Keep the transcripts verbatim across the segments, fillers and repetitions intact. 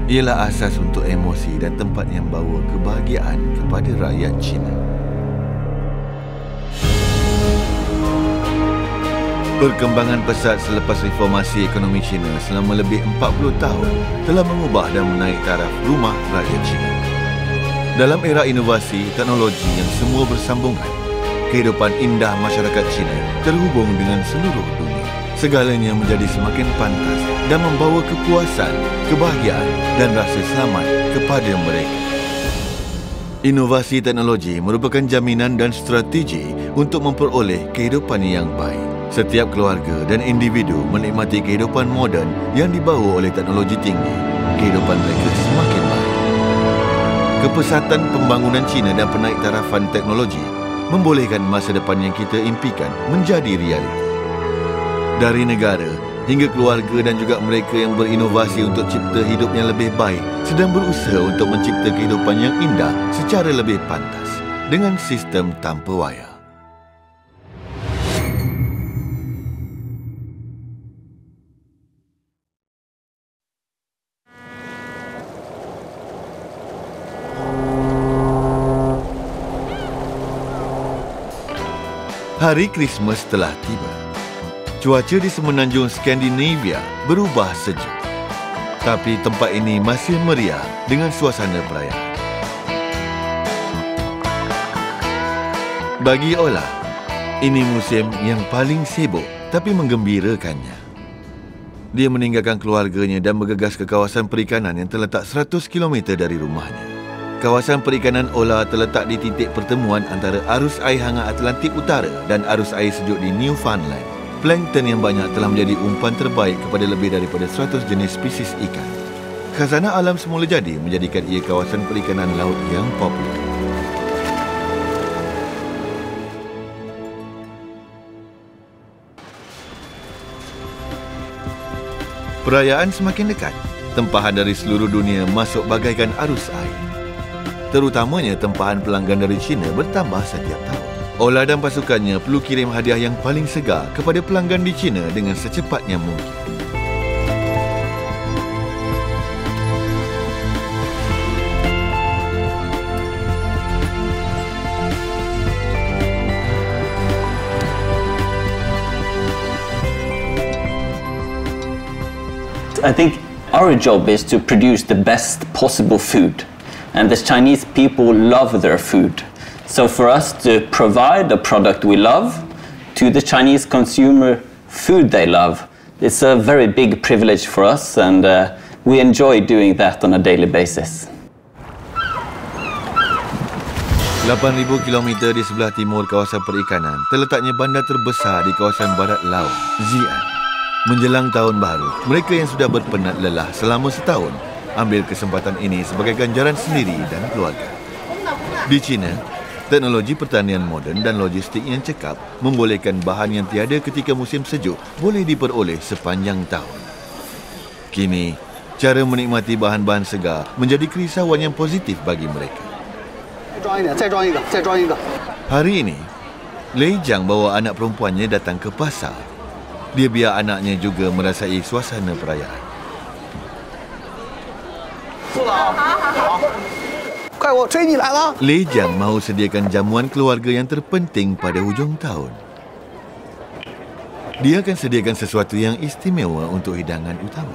ialah asas untuk emosi dan tempat yang bawa kebahagiaan kepada rakyat China. Perkembangan pesat selepas reformasi ekonomi China selama lebih empat puluh tahun telah mengubah dan menaik taraf rumah rakyat China. Dalam era inovasi teknologi yang semua bersambungan, kehidupan indah masyarakat China terhubung dengan seluruh dunia. Segalanya menjadi semakin pantas dan membawa kepuasan, kebahagiaan dan rasa selamat kepada mereka. Inovasi teknologi merupakan jaminan dan strategi untuk memperoleh kehidupan yang baik. Setiap keluarga dan individu menikmati kehidupan moden yang dibawa oleh teknologi tinggi. Kehidupan mereka semakin baik. Kepesatan pembangunan China dan penaiktarafan teknologi membolehkan masa depan yang kita impikan menjadi realiti. Dari negara hingga keluarga dan juga mereka yang berinovasi untuk cipta hidup yang lebih baik sedang berusaha untuk mencipta kehidupan yang indah secara lebih pantas dengan sistem tanpa wayar. Hari Krismas telah tiba. Cuaca di semenanjung Skandinavia berubah sejuk. Tapi tempat ini masih meriah dengan suasana perayaan. Bagi Ola, ini musim yang paling sibuk tapi menggembirakannya. Dia meninggalkan keluarganya dan bergegas ke kawasan perikanan yang terletak seratus kilometer dari rumahnya. Kawasan perikanan Ola terletak di titik pertemuan antara arus air hangat Atlantik Utara dan arus air sejuk di Newfoundland. Plankton yang banyak telah menjadi umpan terbaik kepada lebih daripada seratus jenis spesies ikan. Khazanah alam semula jadi menjadikan ia kawasan perikanan laut yang popular. Perayaan semakin dekat. Tempahan dari seluruh dunia masuk bagaikan arus air. Terutamanya tempahan pelanggan dari China bertambah setiap tahun. Ola dan pasukannya perlu kirim hadiah yang paling segar kepada pelanggan di China dengan secepatnya mungkin. I think our job is to produce the best possible food. And the Chinese people love their food. So for us to provide a product we love to the Chinese consumer food they love, it's a very big privilege for us, and uh, we enjoy doing that on a daily basis. lapan ribu kilometer di sebelah timur kawasan perikanan terletaknya bandar terbesar di kawasan barat laut, Xi'an. Menjelang tahun baru, mereka yang sudah berpenat lelah selama setahun ambil kesempatan ini sebagai ganjaran sendiri dan keluarga. Di China, teknologi pertanian moden dan logistik yang cekap membolehkan bahan yang tiada ketika musim sejuk boleh diperoleh sepanjang tahun. Kini, cara menikmati bahan-bahan segar menjadi kerisauan yang positif bagi mereka. Hari ini, Lei Jiang bawa anak perempuannya datang ke pasar. Dia biar anaknya juga merasai suasana perayaan. Lei Jiang mahu sediakan jamuan keluarga yang terpenting pada hujung tahun. Dia akan sediakan sesuatu yang istimewa untuk hidangan utama.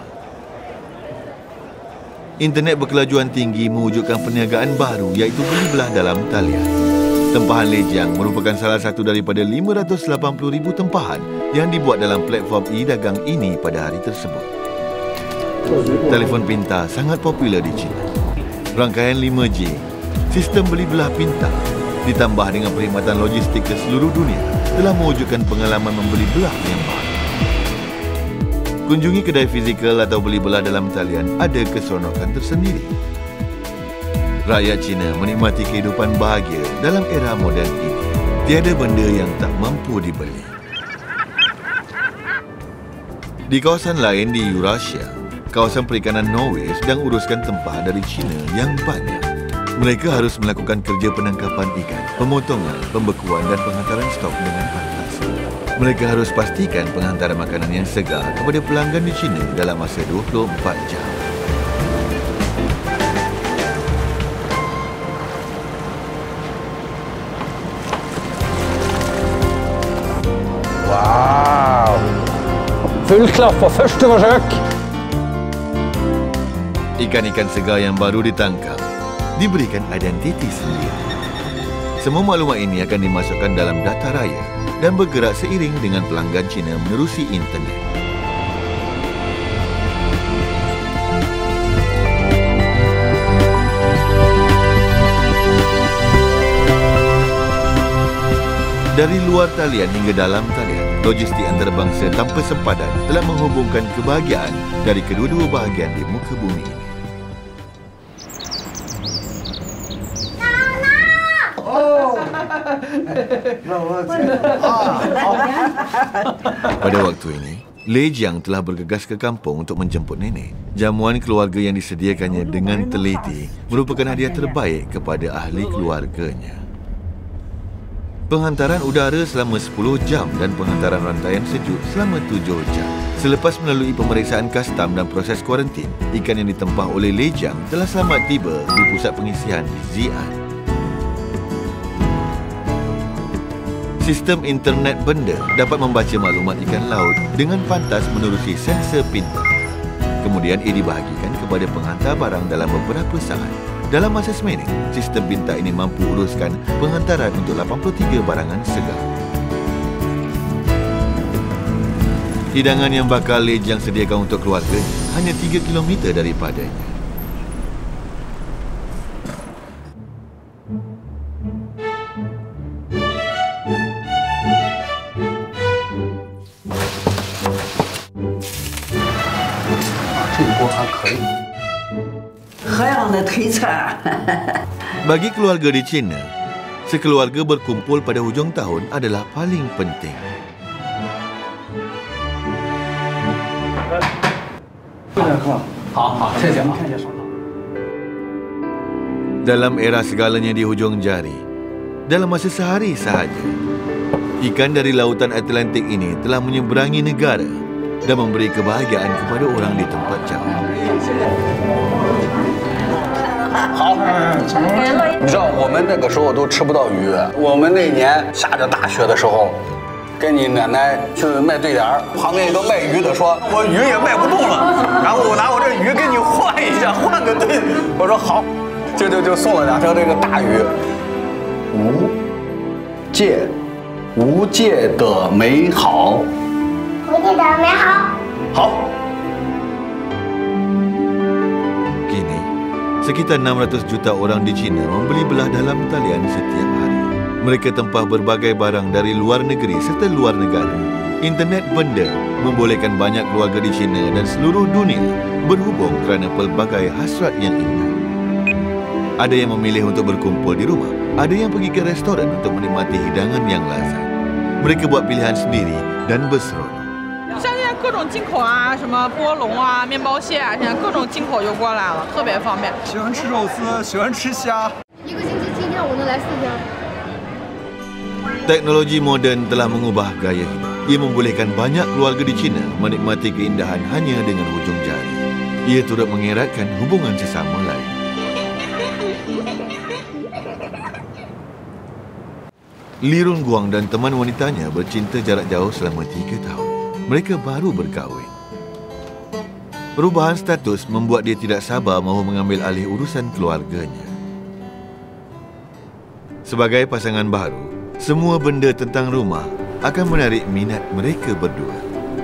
Internet berkelajuan tinggi mewujudkan perniagaan baru iaitu beli belah dalam talian. Tempahan Lei Jiang merupakan salah satu daripada lima ratus lapan puluh ribu tempahan yang dibuat dalam platform e-dagang ini pada hari tersebut. Telefon pintar sangat popular di China. Rangkaian lima G, sistem beli belah pintar, ditambah dengan perkhidmatan logistik ke seluruh dunia telah mewujudkan pengalaman membeli belah yang baru. Kunjungi kedai fizikal atau beli belah dalam talian ada keseronokan tersendiri. Rakyat China menikmati kehidupan bahagia dalam era moden ini. Tiada benda yang tak mampu dibeli. Di kawasan lain di Eurasia, kawasan perikanan Norway sedang uruskan tempahan dari China yang banyak. Mereka harus melakukan kerja penangkapan ikan, pemotongan, pembekuan dan penghantaran stok dengan pantas. Mereka harus pastikan penghantaran makanan yang segar kepada pelanggan di China dalam masa dua puluh empat jam. Full klapp på første forsøk. Ikan-ikan segar yang baru ditangkap diberikan identiti sendiri. Semua maklumat ini akan dimasukkan dalam data raya dan bergerak seiring dengan pelanggan Cina menerusi internet. Dari luar talian hingga dalam talian, logistik antarabangsa tanpa sempadan telah menghubungkan kebahagiaan dari kedua-dua bahagian di muka bumi ini. Pada waktu ini, Lei Jiang telah bergegas ke kampung untuk menjemput nenek. Jamuan keluarga yang disediakannya dengan teliti merupakan hadiah terbaik kepada ahli keluarganya. Penghantaran udara selama sepuluh jam dan penghantaran rantaian sejuk selama tujuh jam. Selepas melalui pemeriksaan kastam dan proses kuarantin, ikan yang ditempah oleh Lei Jiang telah selamat tiba di pusat pengisian di Xi'an. Sistem internet benda dapat membaca maklumat ikan laut dengan pantas menerusi sensor pintar. Kemudian ia dibahagikan kepada penghantar barang dalam beberapa saat. Dalam masa seminit, sistem pintar ini mampu uruskan penghantaran untuk lapan puluh tiga barangan segar. Hidangan yang bakal Lei Jiang sediakan untuk keluarganya hanya tiga kilometer daripadanya. Bagi keluarga di China, sekeluarga berkumpul pada hujung tahun adalah paling penting. Dalam era segalanya di hujung jari, dalam masa sehari sahaja, ikan dari lautan Atlantik ini telah menyeberangi negara dan memberi kebahagiaan kepada orang di tempat jauh. 好，你知道我们那个时候都吃不到鱼。我们那年下着大雪的时候，跟你奶奶去卖对联儿，旁边一个卖鱼的说：“我鱼也卖不动了，然后我拿我这鱼跟你换一下，换个对。”我说好，就就就送了两条这个大鱼。无界，无界的美好。 无界的美好。 好。 Sekitar enam ratus juta orang di China membeli belah dalam talian setiap hari. Mereka tempah berbagai barang dari luar negeri serta luar negara. Internet benda membolehkan banyak keluarga di China dan seluruh dunia berhubung kerana pelbagai hasrat yang indah. Ada yang memilih untuk berkumpul di rumah, ada yang pergi ke restoran untuk menikmati hidangan yang lazat. Mereka buat pilihan sendiri dan berseronok. 像现在各种进口啊，什么波龙啊、面包蟹啊，现在各种进口就过来了，特别方便。 喜欢吃肉丝，喜欢吃虾。 一个星期七天，我能来四天。 Teknologi moden telah mengubah gaya hidup. Ia membolehkan banyak keluarga di China menikmati keindahan hanya dengan hujung jari. Ia turut mengeratkan hubungan sesama lain. Li Runguang dan teman wanitanya bercinta jarak jauh selama tiga tahun. Mereka baru berkahwin. Perubahan status membuat dia tidak sabar mahu mengambil alih urusan keluarganya. Sebagai pasangan baru, semua benda tentang rumah akan menarik minat mereka berdua.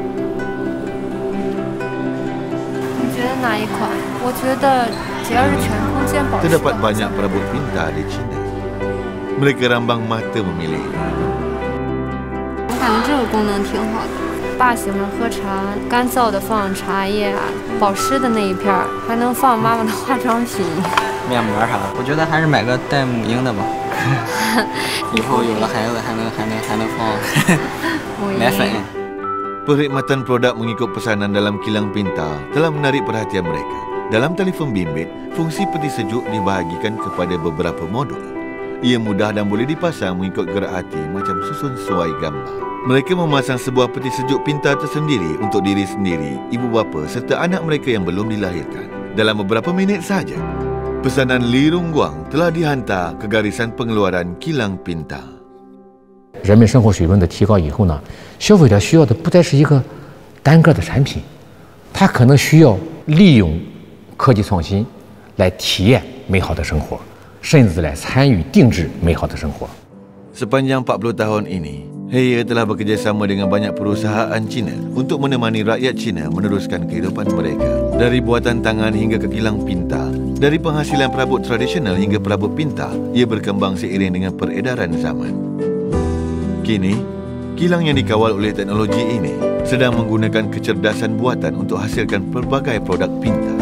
Terdapat banyak perabot pintar di China. Mereka rambang mata memilih. 我感觉这个功能挺好的。爸喜欢喝茶，干燥的放茶叶啊，保湿的那一片儿还能放妈妈的化妆品、 面膜啥的。我觉得还是买个带母婴的吧，以后有了孩子还能还能还能放奶粉。 Perkhidmatan produk mengikut pesanan dalam kilang pintar telah menarik perhatian mereka. Dalam telefon bimbit, fungsi peti sejuk dibahagikan kepada beberapa modul. Ia mudah dan boleh dipasang mengikut gerak hati macam susun suai gambar. Mereka memasang sebuah peti sejuk pintar tersendiri untuk diri sendiri, ibu bapa serta anak mereka yang belum dilahirkan. Dalam beberapa minit sahaja, pesanan Li Runguang telah dihantar ke garisan pengeluaran kilang pintar. 人们生活水平的提高以后呢，消费者需要的不再是一个单单个的产品，它可能需要利用科技创新来体验美好的生活，甚至来参与定制美好的生活。 Sepanjang empat puluh tahun ini, Haier telah bekerjasama dengan banyak perusahaan Cina untuk menemani rakyat Cina meneruskan kehidupan mereka. Dari buatan tangan hingga ke kilang pintar, dari penghasilan perabot tradisional hingga perabot pintar, ia berkembang seiring dengan peredaran zaman. Kini, kilang yang dikawal oleh teknologi ini sedang menggunakan kecerdasan buatan untuk hasilkan pelbagai produk pintar.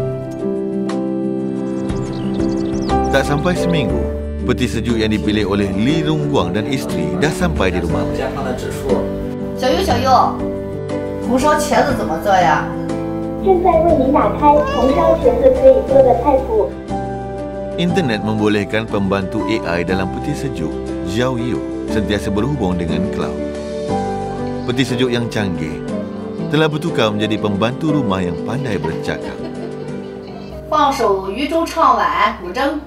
Tak sampai seminggu, peti sejuk yang dipilih oleh Li Rongguang dan isteri dah sampai di rumah. 小优，小优，红烧茄子怎么做呀？ 正在为您打开红烧茄子可以做的菜谱。 Internet membolehkan pembantu A I dalam peti sejuk, Zhao Yu, sentiasa berhubung dengan cloud. Peti sejuk yang canggih telah bertukar menjadi pembantu rumah yang pandai bercakap. 放首渔舟唱晚古筝。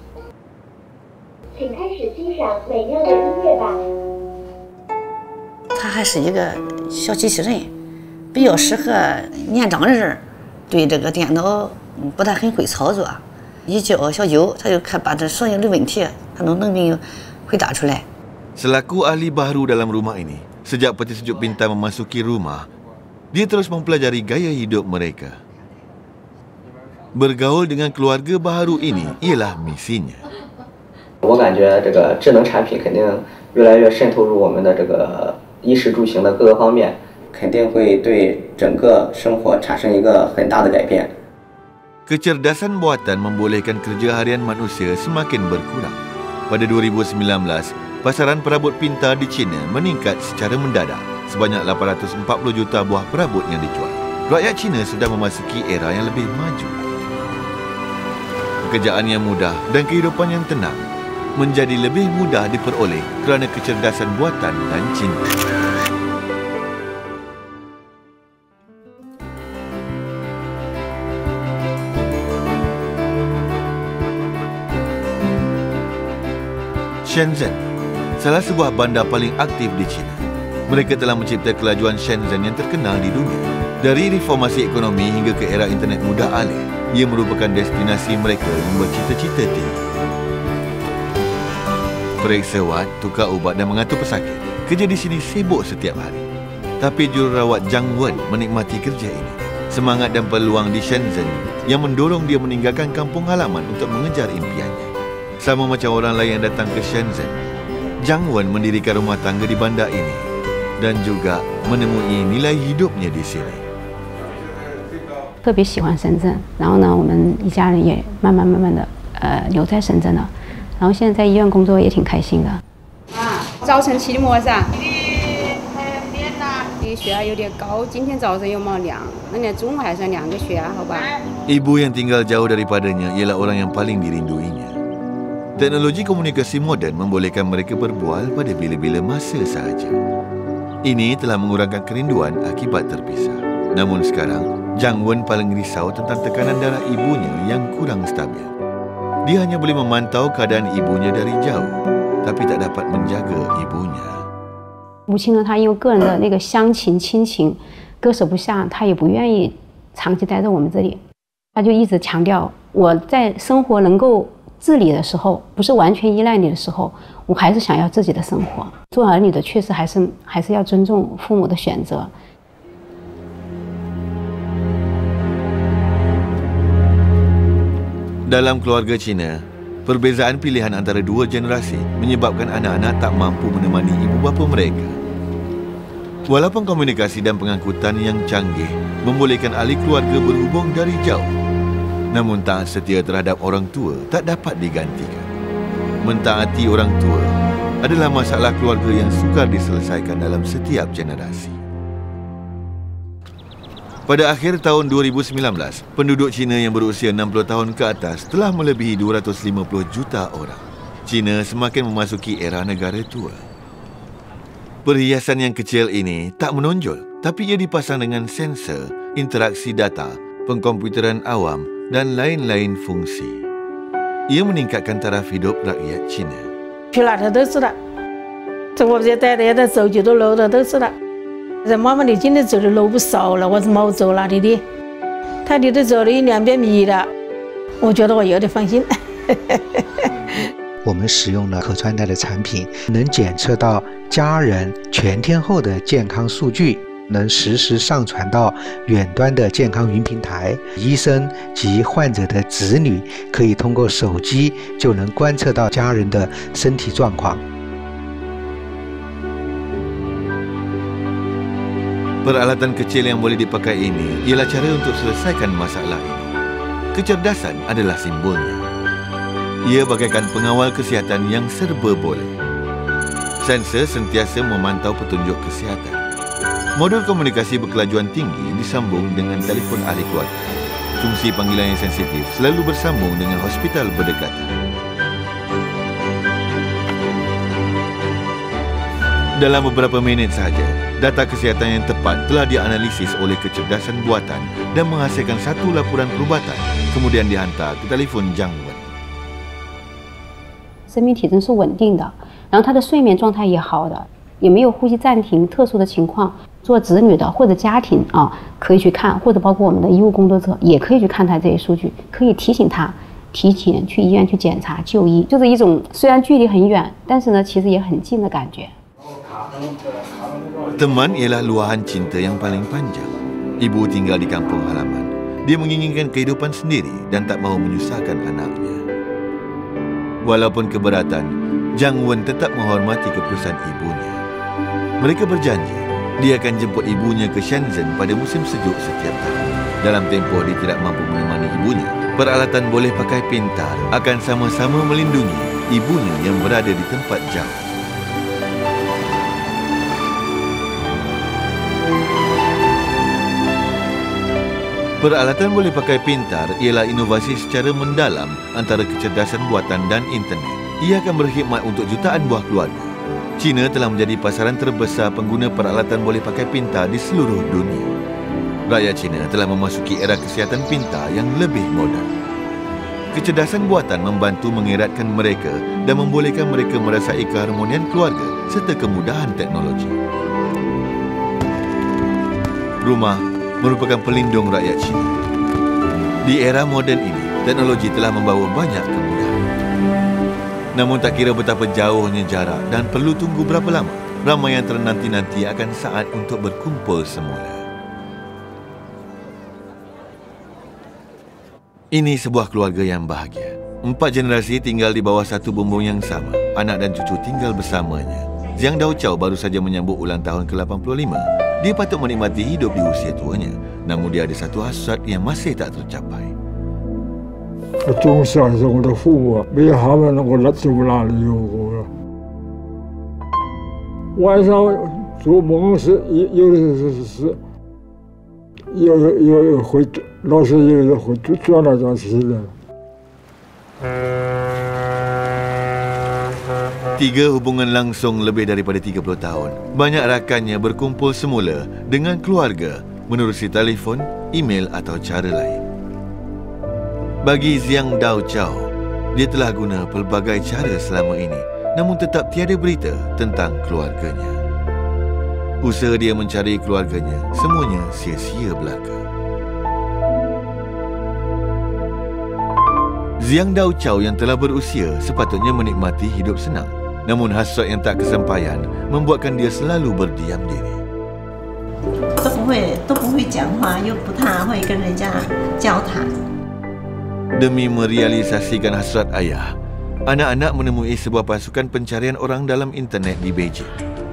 请开始欣赏美妙的音乐吧。 它还是一个小机器人，比较适合年长人，对这个电脑不太很会操作。一叫小九，他就看把这所有的问题，他都能给你回答出来。 Selaku ahli baharu dalam rumah ini, sejak peti sejuk pintar memasuki rumah, dia terus mempelajari gaya hidup mereka. Bergaul dengan keluarga baharu ini ialah misinya. 我感觉这个智能产品肯定越来越渗透入我们的这个衣食住行的各个方面，肯定会对整个生活产生一个很大的改变。 Kecerdasan buatan membolehkan kerja harian manusia semakin berkurang. Pada dua ribu sembilan belas, pasaran perabot pintar di China meningkat secara mendadak, sebanyak lapan ratus empat puluh juta buah perabot yang dijual. Rakyat China sudah memasuki era yang lebih maju. Pekerjaan yang mudah dan kehidupan yang tenang menjadi lebih mudah diperoleh kerana kecerdasan buatan dan cinta. Shenzhen, salah sebuah bandar paling aktif di China. Mereka telah mencipta kelajuan Shenzhen yang terkenal di dunia. Dari reformasi ekonomi hingga ke era internet mudah alih, ia merupakan destinasi mereka yang bercita-cita tinggi. Periksa wad, tukar ubat dan mengatur pesakit. Kerja di sini sibuk setiap hari. Tapi jururawat Zhang Wen menikmati kerja ini. Semangat dan peluang di Shenzhen yang mendorong dia meninggalkan kampung halaman untuk mengejar impiannya. Sama macam orang lain yang datang ke Shenzhen, Zhang Wen mendirikan rumah tangga di bandar ini dan juga menemui nilai hidupnya di sini. 特别喜欢深圳，然后呢，我们一家人也慢慢慢慢的呃留在深圳了。 然后现在在医院工作也挺开心的。 啊，早晨起的么噻？你血压有点高，今天早上有没量？那你中午还是量个血压好吧？ Ibu yang tinggal jauh daripadanya ialah orang yang paling dirinduinya. Teknologi komunikasi moden membolehkan mereka berbual pada bila-bila masa sahaja. Ini telah mengurangkan kerinduan akibat terpisah. Namun sekarang, Zhang Wen paling risau tentang tekanan darah ibunya yang kurang stabil. Dia hanya boleh memantau keadaan ibunya dari jauh, tapi tak dapat menjaga ibunya. 母亲呢，她因为个人的那个乡情亲情割舍不下，她也不愿意长期待在我们这里。她就一直强调，我在生活能够自理的时候，不是完全依赖你的时候，我还是想要自己的生活。做儿女的确实还是还是要尊重父母的选择。 Dalam keluarga Cina, perbezaan pilihan antara dua generasi menyebabkan anak-anak tak mampu menemani ibu bapa mereka. Walaupun komunikasi dan pengangkutan yang canggih membolehkan ahli keluarga berhubung dari jauh, namun taat setia terhadap orang tua tak dapat digantikan. Mentaati orang tua adalah masalah keluarga yang sukar diselesaikan dalam setiap generasi. Pada akhir tahun dua ribu sembilan belas, penduduk Cina yang berusia enam puluh tahun ke atas telah melebihi dua ratus lima puluh juta orang. Cina semakin memasuki era negara tua. Perhiasan yang kecil ini tak menonjol, tapi ia dipasang dengan sensor, interaksi data, pengkomputeran awam dan lain-lain fungsi. Ia meningkatkan taraf hidup rakyat Cina. 这妈妈，你今天走的路不少了，我怎么走哪里的？他离得走了一两百米了，我觉得我有点放心。 我们使用了可穿戴的产品，能检测到家人全天候的健康数据，能实时上传到远端的健康云平台。医生及患者的子女可以通过手机就能观测到家人的身体状况。 Peralatan kecil yang boleh dipakai ini ialah cara untuk selesaikan masalah ini. Kecerdasan adalah simbolnya. Ia bagaikan pengawal kesihatan yang serba boleh. Sensor sentiasa memantau petunjuk kesihatan. Modul komunikasi berkelajuan tinggi disambung dengan telefon ahli keluarga. Fungsi panggilan yang sensitif selalu bersambung dengan hospital berdekatan. Dalam beberapa minit sahaja, data kesihatan yang tepat telah dianalisis oleh kecerdasan buatan dan menghasilkan satu laporan perubatan, kemudian dihantar ke telefon Jiangwen. 生命体征是稳定的，然后他的睡眠状态也好的，也没有呼吸暂停特殊的情况。做子女的或者家庭啊，可以去看，或者包括我们的医务工作者也可以去看他这些数据，可以提醒他提前去医院去检查就医，就是一种虽然距离很远，但是呢，其实也很近的感觉。 Teman ialah luahan cinta yang paling panjang. Ibu tinggal di kampung halaman. Dia menginginkan kehidupan sendiri dan tak mahu menyusahkan anaknya. Walaupun keberatan, Jiang Wen tetap menghormati keputusan ibunya. Mereka berjanji dia akan jemput ibunya ke Shenzhen pada musim sejuk setiap tahun. Dalam tempoh dia tidak mampu menemani ibunya, peralatan boleh pakai pintar akan sama-sama melindungi ibunya yang berada di tempat jauh. Peralatan boleh pakai pintar ialah inovasi secara mendalam antara kecerdasan buatan dan internet. Ia akan berkhidmat untuk jutaan buah keluarga. China telah menjadi pasaran terbesar pengguna peralatan boleh pakai pintar di seluruh dunia. Rakyat China telah memasuki era kesihatan pintar yang lebih moden. Kecerdasan buatan membantu mengeratkan mereka dan membolehkan mereka merasai keharmonian keluarga serta kemudahan teknologi. Rumah merupakan pelindung rakyat China. Di era moden ini, teknologi telah membawa banyak kemudahan. Namun tak kira betapa jauhnya jarak dan perlu tunggu berapa lama, ramai yang ternanti-nanti akan saat untuk berkumpul semula. Ini sebuah keluarga yang bahagia. Empat generasi tinggal di bawah satu bumbung yang sama. Anak dan cucu tinggal bersamanya. Jiang Daoqiao baru saja menyambut ulang tahun ke lapan puluh lima. Dia patut menikmati hidup di usia tuanya, namun dia ada satu hasrat yang masih tak tercapai. 从小是我的父母，没有他们，我哪走哪里有我了？晚上做梦是有有的是是，有有有会老是有的会转来转去的。 Tiga hubungan langsung lebih daripada tiga puluh tahun. Banyak rakannya berkumpul semula dengan keluarga menerusi telefon, email atau cara lain. Bagi Jiang Daoqiao, dia telah guna pelbagai cara selama ini, namun tetap tiada berita tentang keluarganya. Usaha dia mencari keluarganya, semuanya sia-sia belaka. Jiang Daoqiao yang telah berusia sepatutnya menikmati hidup senang. Namun hasrat yang tak kesampaian membuatkan dia selalu berdiam diri. 都不会都不会讲话，又不太会跟人家交谈。 Demi merealisasikan hasrat ayah, anak-anak menemui sebuah pasukan pencarian orang dalam internet di Beijing.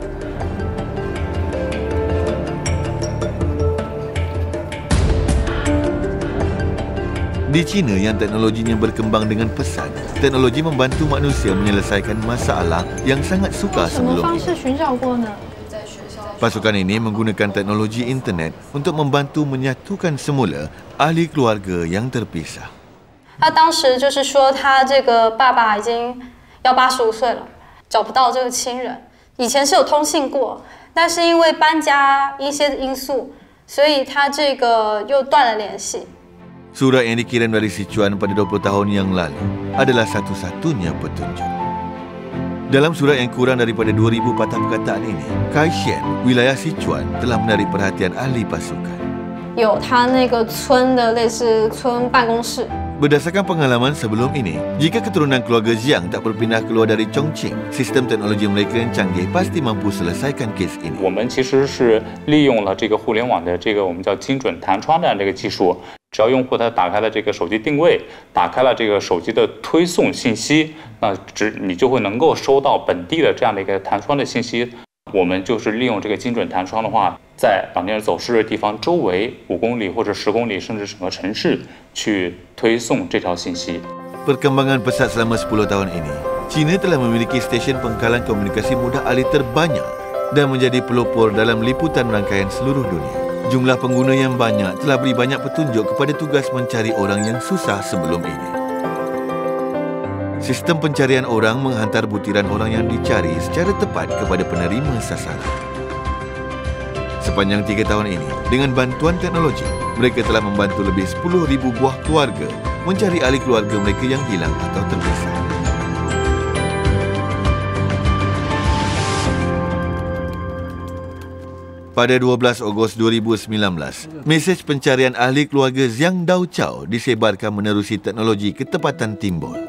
Di China yang teknologinya berkembang dengan pesat, teknologi membantu manusia menyelesaikan masalah yang sangat sukar sebelum ini. Pasukan ini menggunakan teknologi internet untuk membantu menyatukan semula ahli keluarga yang terpisah. 他当时就是说，他这个爸爸已经要八十五岁了，找不到这个亲人。以前是有通信过，但是因为搬家一些因素，所以他这个又断了联系。 Surat yang dikirim dari Sichuan pada dua puluh tahun yang lalu adalah satu-satunya petunjuk. Dalam surat yang kurang daripada dua ribu patah perkataan ini, Kaishan, wilayah Sichuan telah menarik perhatian ahli pasukan. 有他那个村的类似村办公室。 Berdasarkan pengalaman sebelum ini, jika keturunan keluarga Jiang tak berpindah keluar dari Chongqing, sistem teknologi mereka yang canggih pasti mampu selesaikan kes ini. 我们其实是利用了这个互联网的这个我们叫精准弹窗的这个技术，只要用户他打开了这个手机定位，打开了这个手机的推送信息，那只你就会能够收到本地的这样的一个弹窗的信息。 我们就是利用这个精准弹窗的话，在老年人走失的地方周围五公里或者十公里，甚至整个城市去推送这条信息。 Perkembangan pesat selama sepuluh tahun ini, China telah memiliki stesen pengkalan komunikasi mudah alih terbanyak dan menjadi pelopor dalam liputan rangkaian seluruh dunia. Jumlah pengguna yang banyak telah beri banyak petunjuk kepada tugas mencari orang yang susah sebelum ini. Sistem pencarian orang menghantar butiran orang yang dicari secara tepat kepada penerima sasaran. Sepanjang tiga tahun ini, dengan bantuan teknologi, mereka telah membantu lebih sepuluh ribu buah keluarga mencari ahli keluarga mereka yang hilang atau terpisah. Pada dua belas Ogos dua ribu sembilan belas, mesej pencarian ahli keluarga Zhang Daochao disebarkan menerusi teknologi ketepatan timbul.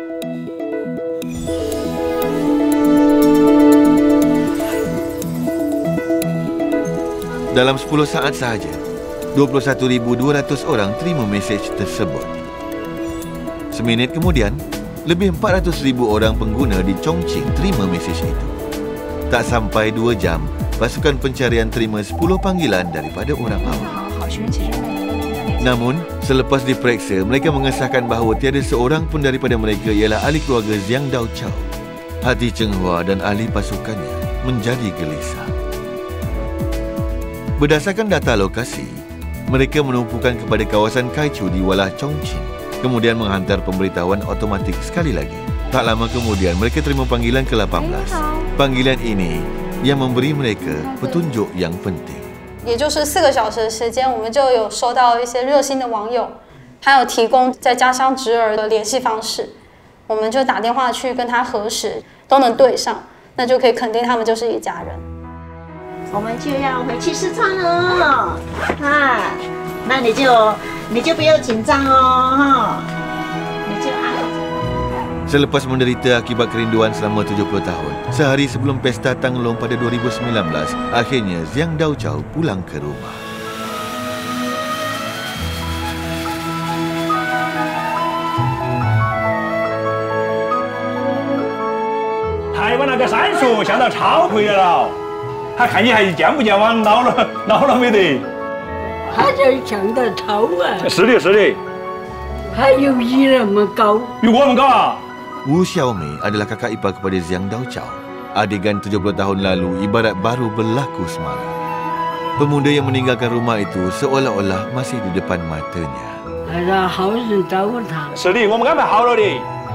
Dalam sepuluh saat sahaja, dua puluh satu ribu dua ratus orang terima mesej tersebut. Seminit kemudian, lebih empat ratus ribu orang pengguna di Chongqing terima mesej itu. Tak sampai dua jam, pasukan pencarian terima sepuluh panggilan daripada orang awam. Namun, selepas diperiksa, mereka mengesahkan bahawa tiada seorang pun daripada mereka ialah ahli keluarga Zhang Daochao. Hati Cheng Hua dan ahli pasukannya menjadi gelisah. Berdasarkan data lokasi, mereka menumpukan kepada kawasan Kaichu di Walah Chongqing, kemudian menghantar pemberitahuan otomatik sekali lagi. Tak lama kemudian, mereka terima panggilan ke lapan belas. Panggilan ini yang memberi mereka petunjuk yang penting. 也就是四个小时的时间，我们就有收到一些热心的网友，还有提供在家乡侄儿的联系方式，我们就打电话去跟他核实，都能对上，那就可以肯定他们就是一家人。 我们就要回去四川了，啊，那你就你就不要紧张哦，哈，你就啊。 Selepas menderita akibat kerinduan selama tujuh puluh tahun, sehari sebelum pesta Tanglong pada dua ribu sembilan belas, akhirnya Zhang Daochao pulang ke rumah. Taiwan 那个杉树现在超回来了。 他看你还健不健忘，老了老了没得？ 他这长得头啊！ 是的，是的。 还有你那么高？ 有我们高啊！ Wu Xiaomei adalah kakak ipar kepada Zhang Daochao. Adegan tujuh puluh tahun lalu ibarat baru berlaku semalam. Pemuda yang meninggalkan rumah itu seolah-olah masih di depan matanya. Ada 好人找他。 是的，我们安排好了的。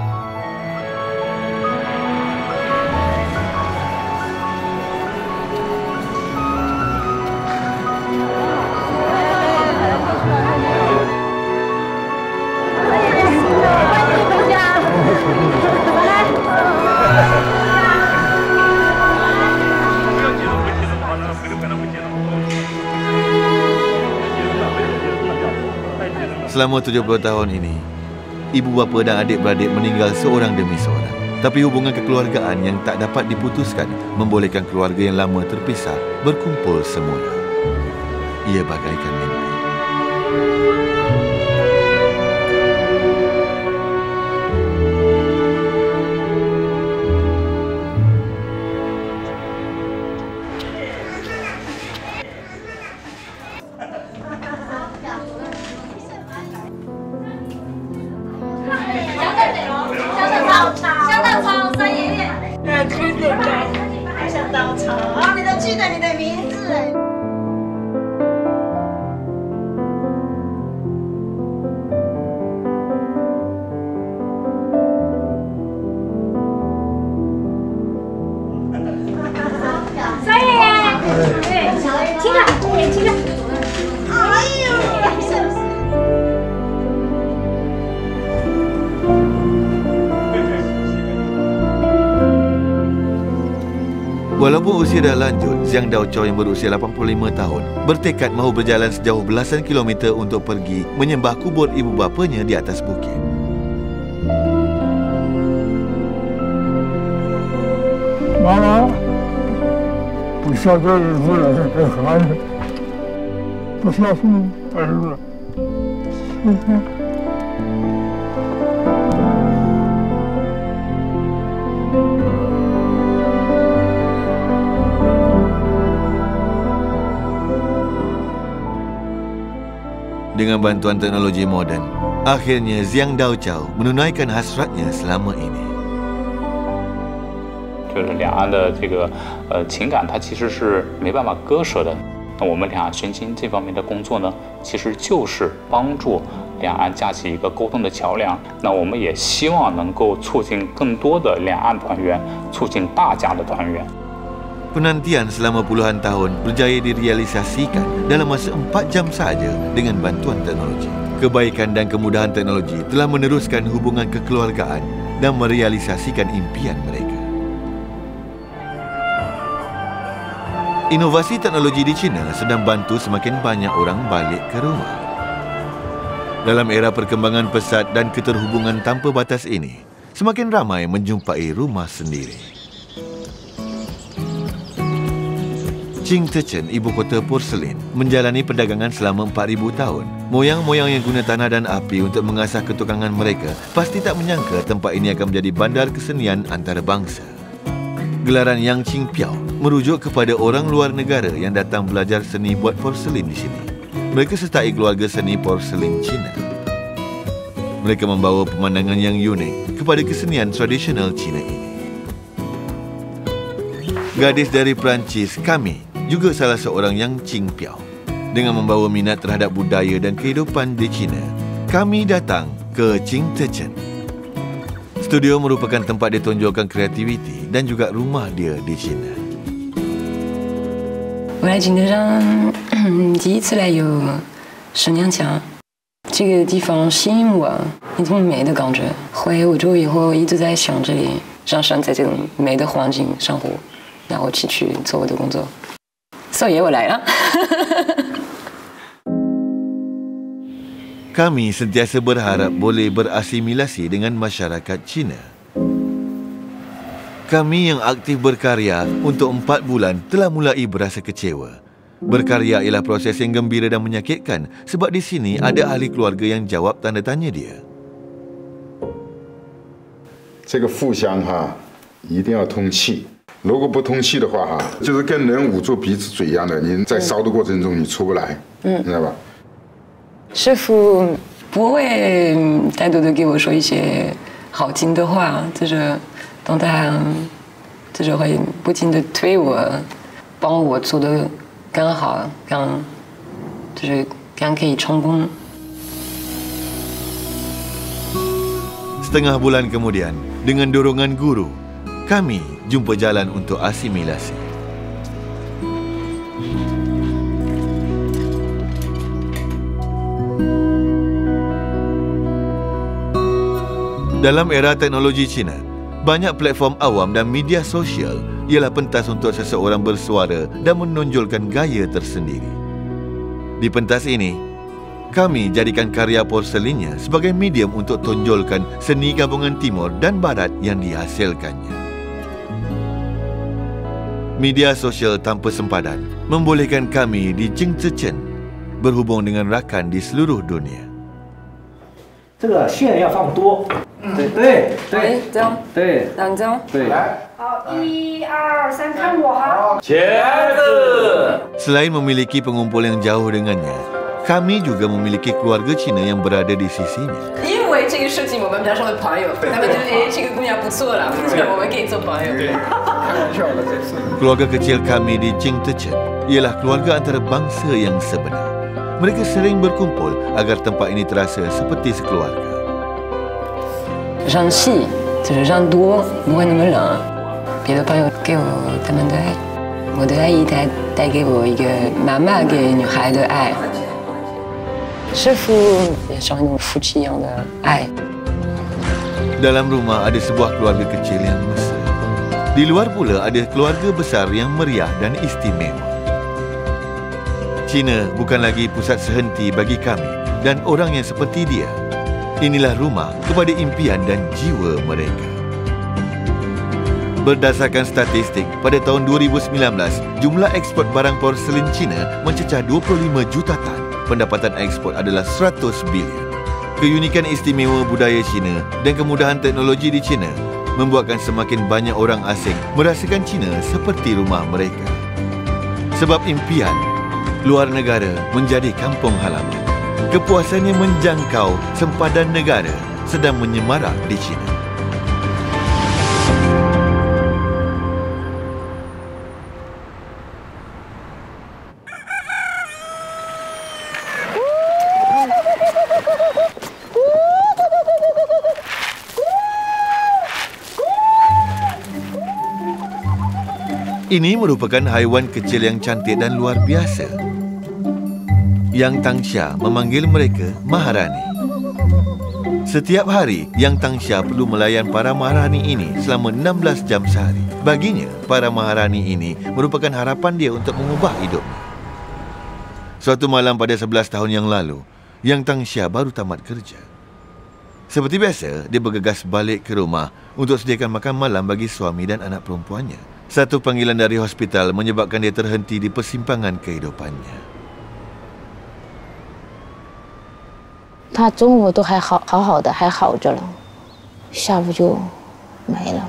Selama tujuh puluh tahun ini, ibu bapa dan adik-beradik meninggal seorang demi seorang. Tapi hubungan kekeluargaan yang tak dapat diputuskan membolehkan keluarga yang lama terpisah berkumpul semula. Ia bagaikan mimpi. usia dah lanjut, Xiang Daoqiao yang berusia lapan puluh lima tahun bertekad mahu berjalan sejauh belasan kilometer untuk pergi menyembah kubur ibu bapanya di atas bukit. Mama, 不孝顺不了这孩子，不孝顺儿子。 Dengan bantuan teknologi moden, akhirnya Xiang Daoqiao menunaikan hasratnya selama ini. 就是两岸的这个呃情感，它其实是没办法割舍的。那我们两岸寻亲这方面的工作呢，其实就是帮助两岸架起一个沟通的桥梁。那我们也希望能够促进更多的两岸团圆，促进大家的团圆。 Penantian selama puluhan tahun berjaya direalisasikan dalam masa empat jam sahaja dengan bantuan teknologi. Kebaikan dan kemudahan teknologi telah meneruskan hubungan kekeluargaan dan merealisasikan impian mereka. Inovasi teknologi di China sedang bantu semakin banyak orang balik ke rumah. Dalam era perkembangan pesat dan keterhubungan tanpa batas ini, semakin ramai menjumpai rumah sendiri. Qingzhezhen, ibu kota porselin, menjalani perdagangan selama empat ribu tahun. Moyang-moyang yang guna tanah dan api untuk mengasah ketukangan mereka pasti tak menyangka tempat ini akan menjadi bandar kesenian antarabangsa. Gelaran Yang Qingpiao merujuk kepada orang luar negara yang datang belajar seni buat porselin di sini. Mereka sertai keluarga seni porselin Cina. Mereka membawa pemandangan yang unik kepada kesenian tradisional Cina ini. Gadis dari Perancis, kami juga salah seorang Yang Qingpiao. Dengan membawa minat terhadap budaya dan kehidupan di China, kami datang ke Qingzhezhen. Studio merupakan tempat ditonjolkan kreativiti dan juga rumah dia di China. 我来景德镇第一次来有十年前，这个地方吸引我，一种美的感觉。回欧洲以后一直在想这里，想想在这种美的环境生活，然后继续做我的工作。所以我来了。 Kami sentiasa berharap boleh berasimilasi dengan masyarakat Cina. Kami yang aktif berkarya untuk empat bulan telah mulai berasa kecewa. Berkarya ialah proses yang gembira dan menyakitkan sebab di sini ada ahli keluarga yang jawab tanda tanya dia. 这个互相哈一定要通气，如果不通气的话哈，就是跟人捂住鼻子嘴一样的，你在烧的过程中你出不来，嗯，知道吧？ 师傅不会太多的给我说一些好听的话，就是当他就是会不停的推我，帮我做的更好，更就是更可以成功。 Setengah bulan kemudian, dengan dorongan guru, kami jumpa jalan untuk asimilasi. Dalam era teknologi Cina, banyak platform awam dan media sosial ialah pentas untuk seseorang bersuara dan menonjolkan gaya tersendiri. Di pentas ini, kami jadikan karya porselinnya sebagai medium untuk tonjolkan seni gabungan timur dan barat yang dihasilkannya. Media sosial tanpa sempadan membolehkan kami di Qingzhezhen berhubung dengan rakan di seluruh dunia. 这个线要放多，对对对， 这样， 对， 两张， 对，来， 好，一二三，看我哈， 茄子。 Selain memiliki pengumpul yang jauh dengannya, kami juga memiliki keluarga Cina yang berada di sisinya. 因为这个事情，我们比较成为朋友，他们觉得哎，这个姑娘不错了，我们可以做朋友。对，开玩笑的这次。 Keluarga kecil kami di Qingzhezhen ialah keluarga antara bangsa yang sebenar. Mereka sering berkumpul agar tempat ini terasa seperti sekeluarga. 让细就是让多，不会那么冷。别的朋友给我他们的爱，我的爱意带带给我一个妈妈给女孩的爱。师傅也像那种夫妻一样的爱。 Dalam rumah ada sebuah keluarga kecil yang mesra. Di luar pula ada keluarga besar yang meriah dan istimewa. China bukan lagi pusat sehenti bagi kami dan orang yang seperti dia. Inilah rumah kepada impian dan jiwa mereka. Berdasarkan statistik, pada tahun dua ribu sembilan belas, jumlah ekspor barang porselin China mencecah dua puluh lima juta tan. Pendapatan ekspor adalah seratus bilion. Keunikan istimewa budaya China dan kemudahan teknologi di China membuatkan semakin banyak orang asing merasakan China seperti rumah mereka. Sebab impian luar negara menjadi kampung halaman. Kepuasannya menjangkau sempadan negara sedang menyemarak di China. Ini merupakan haiwan kecil yang cantik dan luar biasa. Yang Tangsha memanggil mereka Maharani. Setiap hari, Yang Tangsha perlu melayan para Maharani ini selama enam belas jam sehari. Baginya, para Maharani ini merupakan harapan dia untuk mengubah hidupnya. Suatu malam pada sebelas tahun yang lalu, Yang Tangsha baru tamat kerja. Seperti biasa, dia bergegas balik ke rumah untuk sediakan makan malam bagi suami dan anak perempuannya. Satu panggilan dari hospital menyebabkan dia terhenti di persimpangan kehidupannya. 他中午都还好好好的，还好着了，下午就没了。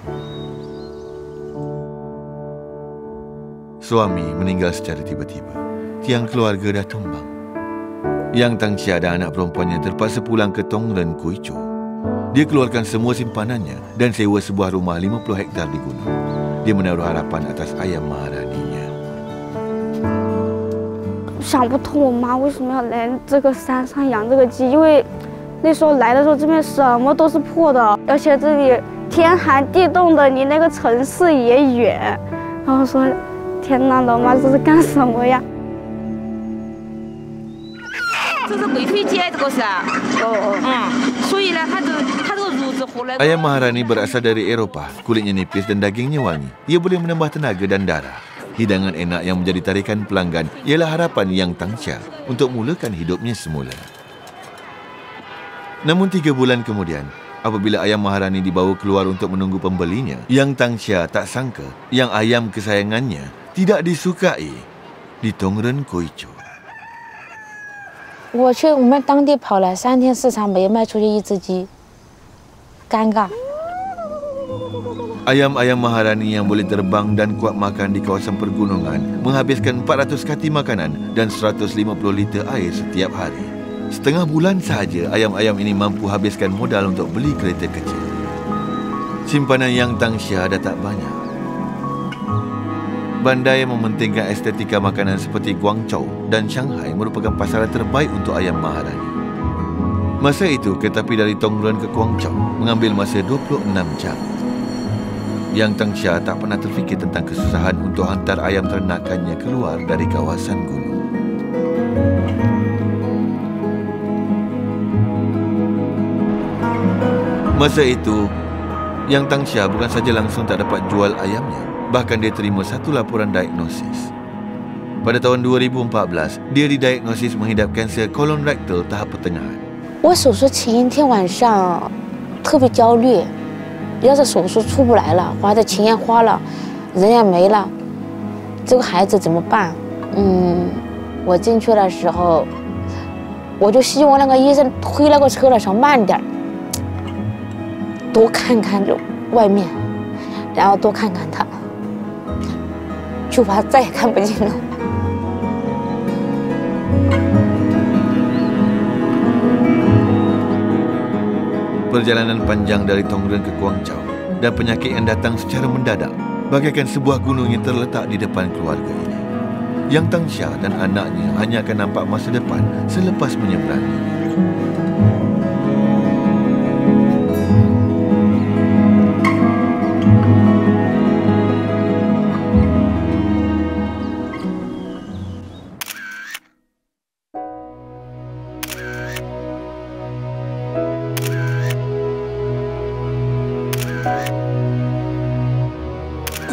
Suami meninggal secara tiba-tiba. Tiang keluarga dah tumbang. Yang Tangsha dan anak perempuannya terpaksa pulang ke Tongren Kuicho. Dia keluarkan semua simpanannya dan sewa sebuah rumah lima puluh hektar di gunung. Dia menaruh harapan atas ayam Maharaninya. 想不通我妈为什么要来这个山上养这个鸡，因为那时候来的时候这边什么都是破的，而且这里天寒地冻的，离那个城市也远。然后说，天哪，老妈这是干什么呀？ 这是贵妃鸡，这个是。哦哦。嗯，所以呢，它这它这个乳子回来。 Ayam Maharani berasal dari Eropah. Kulitnya nipis dan dagingnya wangi. Ia boleh menambah tenaga dan darah. Hidangan enak yang menjadi tarikan pelanggan ialah harapan Yang Tangsha untuk mulakan hidupnya semula. Namun tiga bulan kemudian, apabila ayam Maharani dibawa keluar untuk menunggu pembelinya, Yang Tangsha tak sangka yang ayam kesayangannya tidak disukai di Tongren Kuicho. 我去我们当地跑了三天市场，没卖出去一只鸡，尴尬。 Ayam-ayam Maharani yang boleh terbang dan kuat makan di kawasan pergunungan menghabiskan empat ratus kati makanan dan seratus lima puluh liter air setiap hari. Setengah bulan sahaja ayam-ayam ini mampu habiskan modal untuk beli kereta kecil. Simpanan Yang Tangsha dah tak banyak. Bandai yang mementingkan estetika makanan seperti Guangzhou dan Shanghai merupakan pasaran terbaik untuk ayam Maharani. Masa itu, kereta api dari Tongren ke Guangzhou mengambil masa dua puluh enam jam. Yang Tangsha tak pernah terfikir tentang kesusahan untuk hantar ayam ternakannya keluar dari kawasan gunung. Masa itu, Yang Tangsha bukan saja langsung tak dapat jual ayamnya, bahkan dia terima satu laporan diagnosis. Pada tahun dua ribu empat belas, dia didiagnosis menghidap kanser kolon rektal tahap pertengahan. 我手术前一天晚上特别焦虑。 要是手术出不来了，花的钱也花了，人也没了，这个孩子怎么办？嗯，我进去的时候，我就希望那个医生推那个车的时候慢点，多看看这外面，然后多看看他，就怕再也看不见了。 Perjalanan panjang dari Tongren ke Guangzhou dan penyakit yang datang secara mendadak bagaikan sebuah gunung yang terletak di depan keluarga ini. Yang Tangsha dan anaknya hanya akan nampak masa depan selepas menyeberanginya.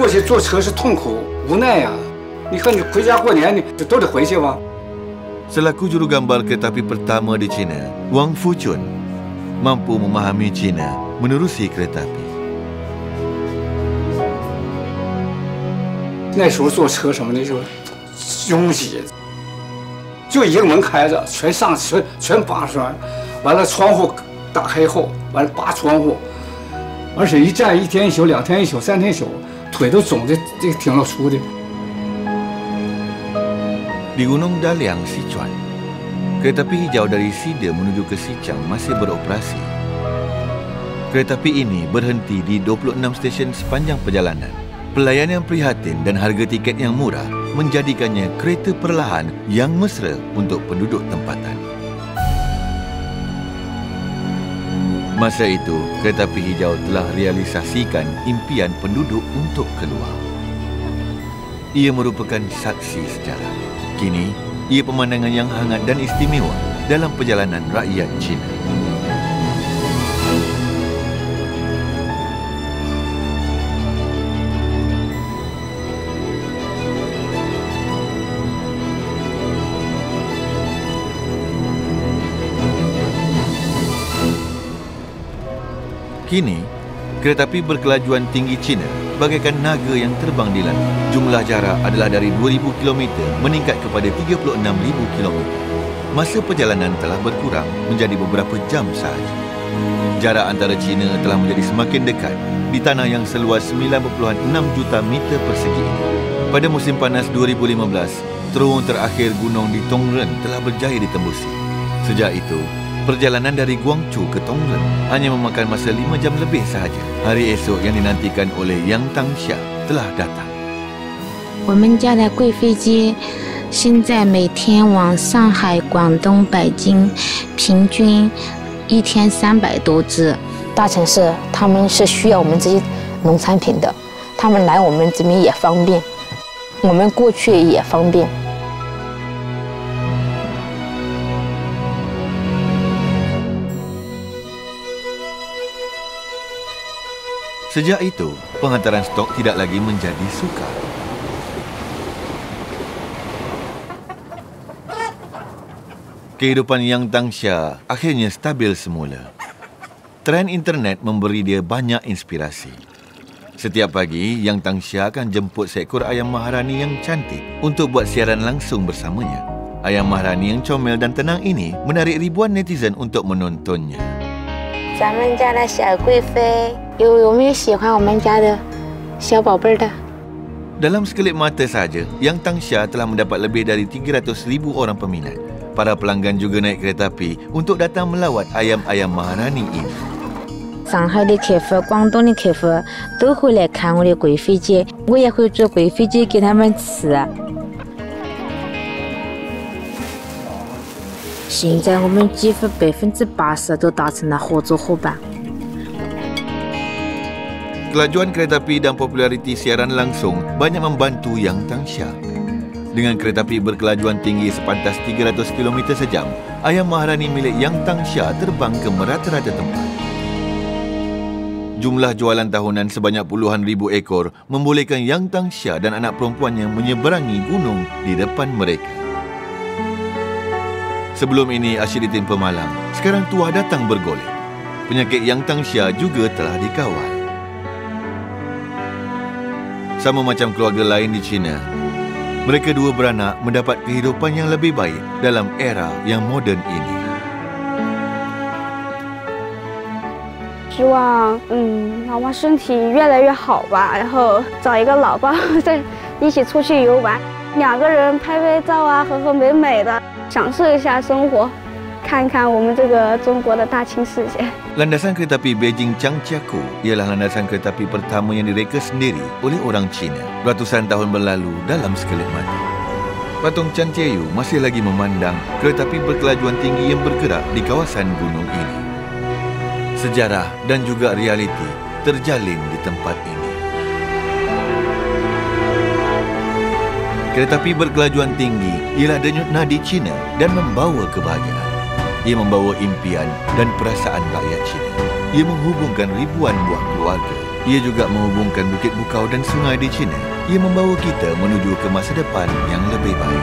去坐车是痛苦无奈呀、啊。你看你回家过年，你都得回去吧。 Selaku jurugambar kereta api pertama di China, Wang Fuchun mampu memahami China menerusi kereta api. 那时候坐车什么的就拥挤，就一个门开着，全上全全扒出来，完了窗户打开后，完了扒窗户，而且一站一天一宿、两天一宿、三天一宿，腿都肿的，这个挺老粗的。 Di Gunung Daliang, Sichuan, kereta api hijau dari Sida menuju ke Sichang masih beroperasi. Kereta api ini berhenti di dua puluh enam stesen sepanjang perjalanan. Pelayanan prihatin dan harga tiket yang murah menjadikannya kereta perlahan yang mesra untuk penduduk tempatan. Masa itu, kereta api hijau telah realisasikan impian penduduk untuk keluar. Ia merupakan saksi sejarah. Kini, ia pemandangan yang hangat dan istimewa dalam perjalanan rakyat China. Kini, kereta api berkelajuan tinggi China bagaikan naga yang terbang di langit. Jumlah jarak adalah dari dua ribu kilometer meningkat kepada tiga puluh enam ribu kilometer. Masa perjalanan telah berkurang menjadi beberapa jam sahaja. Jarak antara China telah menjadi semakin dekat di tanah yang seluas sembilan puluh enam juta meter persegi ini. Pada musim panas dua ribu lima belas, terowong terakhir gunung di Tongren telah berjaya ditembusi. Sejak itu, perjalanan dari Guangzhou ke Tongren hanya memakan masa lima jam lebih sahaja. Hari esok yang dinantikan oleh Yang Tangxia telah datang. 我们家的贵飞机现在每天往上海、广东、北京，平均一天三百多只。大城市他们是需要我们这些农产品的，他们来我们这边也方便，我们过去也方便。 Sejak itu, penghantaran stok tidak lagi menjadi sukar. Kehidupan Yang Tangxia akhirnya stabil semula. Tren internet memberi dia banyak inspirasi. Setiap pagi, Yang Tangxia akan jemput seekor ayam maharani yang cantik untuk buat siaran langsung bersamanya. Ayam maharani yang comel dan tenang ini menarik ribuan netizen untuk menontonnya. 咱们家的小贵妃，有有没有喜欢我们家的小宝贝的？ Dalam sekelip mata saja, Yang Tangxia telah mendapat lebih dari tiga ratus ribu orang peminat. Para pelanggan juga naik kereta api untuk datang melawat ayam-ayam maharani ini. 上海的客户、广东的客户都会来看我的贵妃鸡，我也会做贵妃鸡给他们吃。现在我们几乎百分之八十都达成了合作伙伴。 Kelajuan kereta api dan populariti siaran langsung banyak membantu Yang Tangxia. Dengan kereta api berkelajuan tinggi sepantas tiga ratus kilometer sejam, ayam maharani milik Yang Tangxia terbang ke merata-rata tempat. Jumlah jualan tahunan sebanyak puluhan ribu ekor membolehkan Yang Tangxia dan anak perempuannya menyeberangi gunung di depan mereka. Sebelum ini asyik ditimpa malang, sekarang tuah datang bergolek. Penyakit Yang Tangxia juga telah dikawal. Sama macam keluarga lain di China, mereka dua beranak mendapat kehidupan yang lebih baik dalam era yang moden ini. 希望嗯，老妈身体越来越好吧，然后找一个老爸再一起出去游玩，两个人拍拍照啊，和和美美的，享受一下生活，看看我们这个中国的大千世界。 Landasan kereta api Beijing Zhangjiakou ialah landasan kereta api pertama yang direka sendiri oleh orang Cina ratusan tahun berlalu dalam sekelip mata. Patung Chanceyu masih lagi memandang kereta api berkelajuan tinggi yang bergerak di kawasan gunung ini. Sejarah dan juga realiti terjalin di tempat ini. Kereta api berkelajuan tinggi ialah denyut nadi Cina dan membawa kebahagiaan. Ia membawa impian dan perasaan rakyat Cina. Ia menghubungkan ribuan buah keluarga. ia juga menghubungkan Bukit Bukau dan sungai di China. Ia membawa kita menuju ke masa depan yang lebih baik.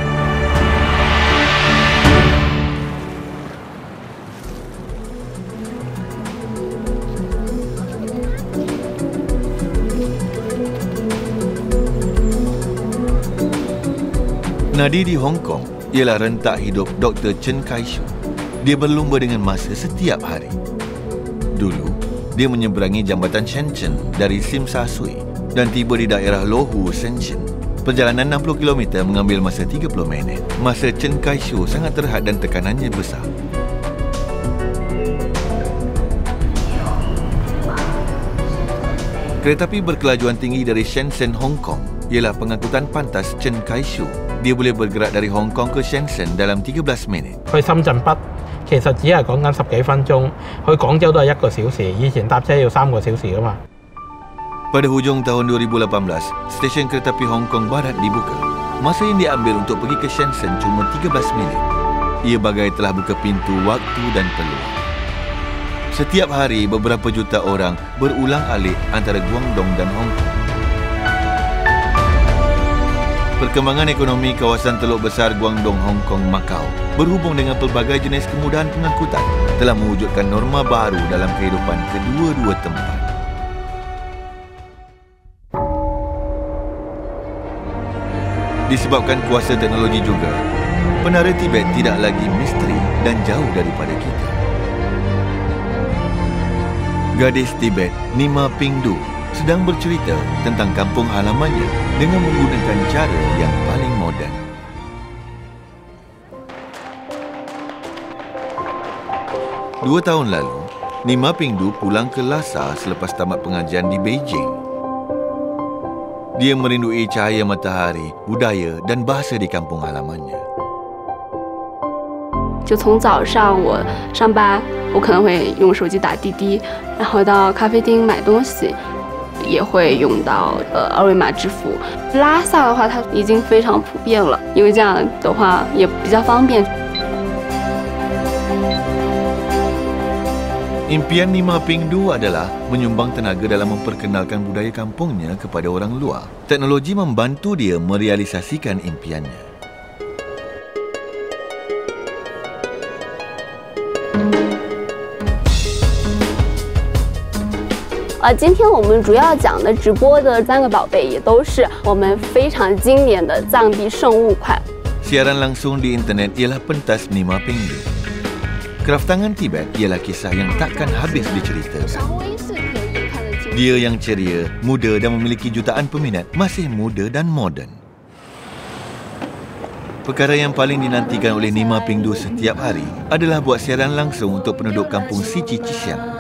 Nadi di Hong Kong ialah rentak hidup Doktor Chen Kai-shuk. Dia berlumba dengan masa setiap hari. Dulu, dia menyeberangi jambatan Shenzhen dari Tsim Sha Tsui dan tiba di daerah Lohu, Shenzhen. Perjalanan enam puluh kilometer mengambil masa tiga puluh minit. Masa Chen Kai-shuk sangat terhad dan tekanannya besar. Keretapi berkelajuan tinggi dari Shenzhen, Hong Kong ialah pengangkutan pantas Chen Kai-shuk. Dia boleh bergerak dari Hong Kong ke Shenzhen dalam tiga belas minit. 去深圳北其實只係講緊十幾分鐘，去廣州都係一個小時，以前搭車要三個小時㗎嘛。 Pada hujung tahun dua ribu lapan belas, stesen keretapi Hong Kong Barat dibuka. Masa yang diambil untuk pergi ke Shenzhen cuma tiga belas minit. Ia bagai telah buka pintu waktu dan peluang. Setiap hari, beberapa juta orang berulang-alik antara Guangdong dan Hong Kong. Perkembangan ekonomi kawasan Teluk Besar Guangdong, Hong Kong, Macau berhubung dengan pelbagai jenis kemudahan pengangkutan telah mewujudkan norma baru dalam kehidupan kedua-dua tempat. Disebabkan kuasa teknologi juga, penara Tibet tidak lagi misteri dan jauh daripada kita. Gadis Tibet Nima Pingdu sedang bercerita tentang kampung halamannya dengan menggunakan cara yang paling moden. Dua tahun lalu, Nima Pingdu pulang ke Lhasa selepas tamat pengajian di Beijing. Dia merindui cahaya matahari, budaya dan bahasa di kampung halamannya. 就从早上我上班，我可能会用手机打滴滴，然后到咖啡厅买东西，也会用到呃二维码支付。拉萨的话，它已经非常普遍了，因为这样的话也比较方便。 Impian Nima Pingdu adalah menyumbang tenaga dalam memperkenalkan budaya kampungnya kepada orang luar. Teknologi membantu dia merealisasikan impiannya. 呃，今天我们主要讲的直播的三个宝贝，也都是我们非常经典的藏地圣物款。 Siaran langsung di internet ialah pentas Nima Pingdu. Kraftangan Tibet ialah kisah yang takkan habis diceritakan. Dia yang ceria, muda dan memiliki jutaan peminat masih muda dan moden. Perkara yang paling dinantikan oleh Nima Pingdu setiap hari adalah buat siaran langsung untuk penduduk kampung Sici Cisiang.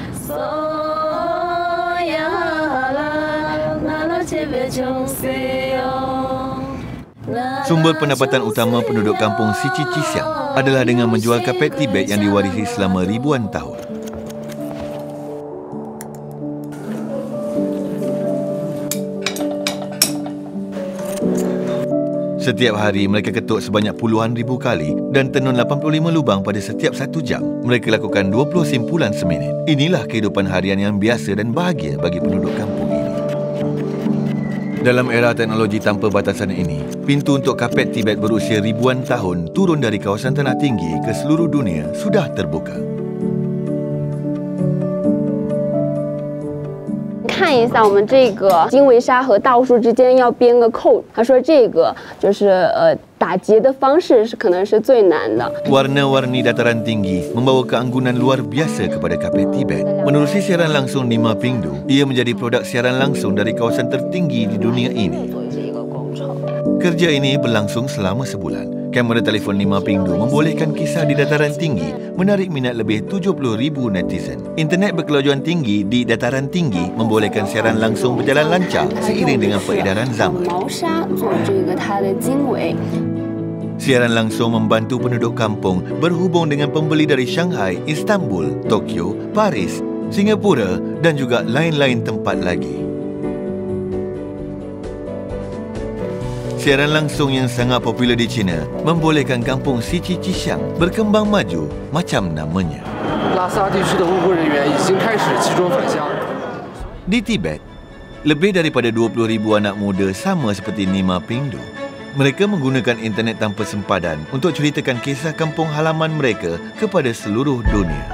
Sumber pendapatan utama penduduk kampung Sici Cisiang adalah dengan menjual kapet Tibet yang diwarisi selama ribuan tahun. Setiap hari mereka ketuk sebanyak puluhan ribu kali dan tenun lapan puluh lima lubang pada setiap satu jam. Mereka lakukan dua puluh simpulan seminit. Inilah kehidupan harian yang biasa dan bahagia bagi penduduk kampung ini. Dalam era teknologi tanpa batasan ini, pintu untuk kapet Tibet berusia ribuan tahun turun dari kawasan tanah tinggi ke seluruh dunia sudah terbuka. 看一下我们这个经纬纱和倒数之间要编个扣，他说这个就是呃打结的方式是可能是最难的。 Warna-warni dataran tinggi membawa keanggunan luar biasa kepada kapet Tibet. Menerusi siaran langsung Nima Pingdu, ia menjadi produk siaran langsung dari kawasan tertinggi di dunia ini. Kerja ini berlangsung selama sebulan. Kamera telefon Nima Pingdu membolehkan kisah di dataran tinggi menarik minat lebih tujuh puluh ribu netizen. Internet berkelajuan tinggi di dataran tinggi membolehkan siaran langsung berjalan lancar seiring dengan peredaran zaman. Siaran langsung membantu penduduk kampung berhubung dengan pembeli dari Shanghai, Istanbul, Tokyo, Paris, Singapura dan juga lain-lain tempat lagi. Siaran langsung yang sangat popular di China membolehkan kampung Sici Cisiang berkembang maju macam namanya. 拉萨地区的物户人员已经开始集中返乡。 Di Tibet, lebih daripada dua puluh ribu anak muda sama seperti Nima Pingdu. Mereka menggunakan internet tanpa sempadan untuk ceritakan kisah kampung halaman mereka kepada seluruh dunia.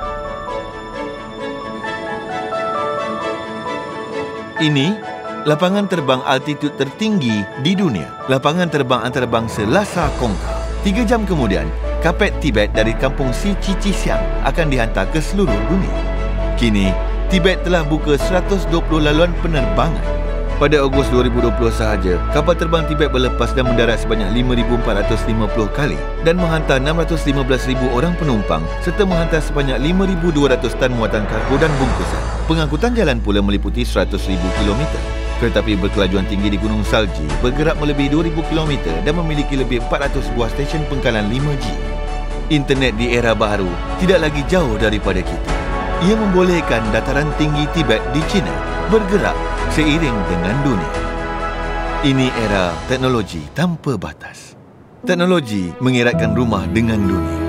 Ini lapangan terbang altitud tertinggi di dunia, lapangan terbang antarabangsa Lhasa Kongka. Tiga jam kemudian, kapet Tibet dari kampung Si Cici Siang akan dihantar ke seluruh dunia. Kini, Tibet telah buka seratus dua puluh laluan penerbangan. Pada Ogos dua ribu dua puluh sahaja, kapal terbang Tibet berlepas dan mendarat sebanyak lima ribu empat ratus lima puluh kali dan menghantar enam ratus lima belas ribu orang penumpang serta menghantar sebanyak lima ribu dua ratus tan muatan kargo dan bungkusan. Pengangkutan jalan pula meliputi seratus ribu kilometer. Kereta api berkelajuan tinggi di Gunung Salji bergerak melebihi dua ribu kilometer dan memiliki lebih empat ratus buah stesen pengkalan lima G. Internet di era baru tidak lagi jauh daripada kita. Ia membolehkan dataran tinggi Tibet di China bergerak seiring dengan dunia. Ini era teknologi tanpa batas. Teknologi mengeratkan rumah dengan dunia.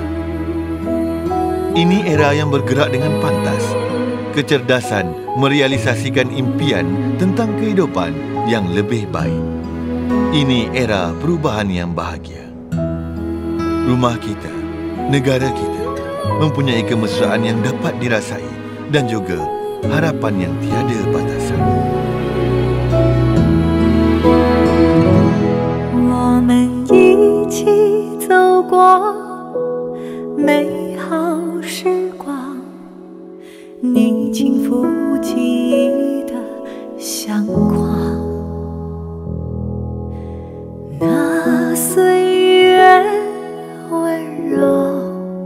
Ini era yang bergerak dengan pantas. Kecerdasan merealisasikan impian tentang kehidupan yang lebih baik. Ini era perubahan yang bahagia. Rumah kita, negara kita, mempunyai kemesraan yang dapat dirasai dan juga harapan yang tiada batasan. 我们一起走过美好时光，你轻抚记忆的相框，那岁月温柔，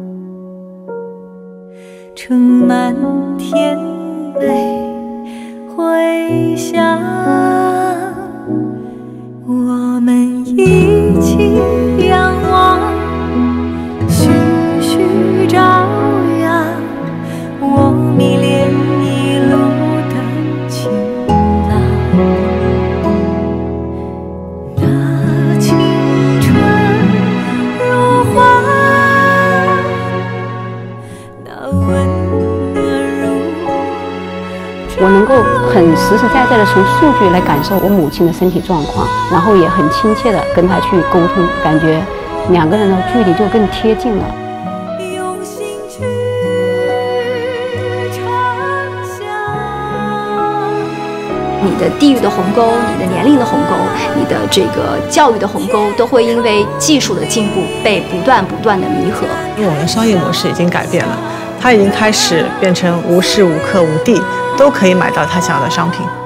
盛满甜美回响。 我们一起仰望，徐徐朝阳，我迷恋一路的晴朗。那青春如花，那温暖如。 我能够很实实在在的从数据来感受我母亲的身体状况，然后也很亲切的跟她去沟通，感觉两个人的距离就更贴近了。 你的地域的鸿沟、你的年龄的鸿沟、你的这个教育的鸿沟，都会因为技术的进步被不断不断的弥合。 因为我们的商业模式已经改变了，它已经开始变成无时无刻无地都可以买到他想要的商品。